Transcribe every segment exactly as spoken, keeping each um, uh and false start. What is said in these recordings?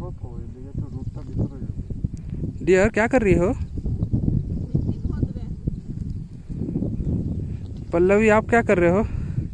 Dear क्या कर रही हो? पल्लवी आप क्या कर रहे हो?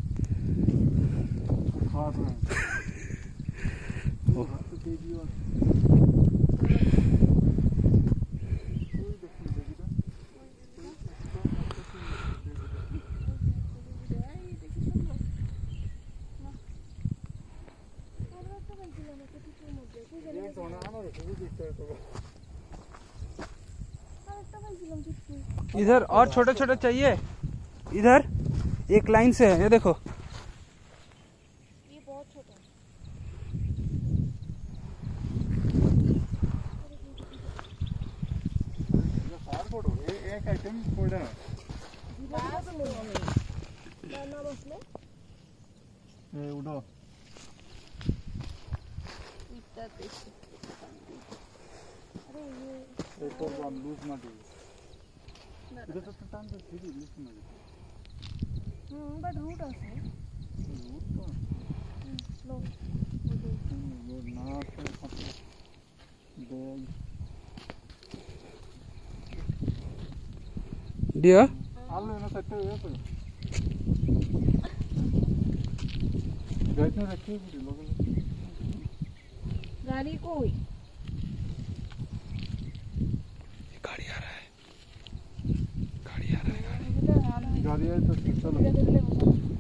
इधर और छोटे छोटे चाहिए, इधर एक लाइन से है, ये देखो। ये बहुत छोटा है। एक आइटम थोड़ा ए उडो एक और वन लूज मत इधर तो टाइम तो सीधी लूज मत हम्म बट रूट আছে रूट तो लो वो ना से बैग डियर आलो ना सेट है तो गाड़ी में रखी है लोग गाड़ी कोई गाड़ी आ रहा है, गाड़ी आ रहा है, गाड़ी गाड़ी है तो चलो।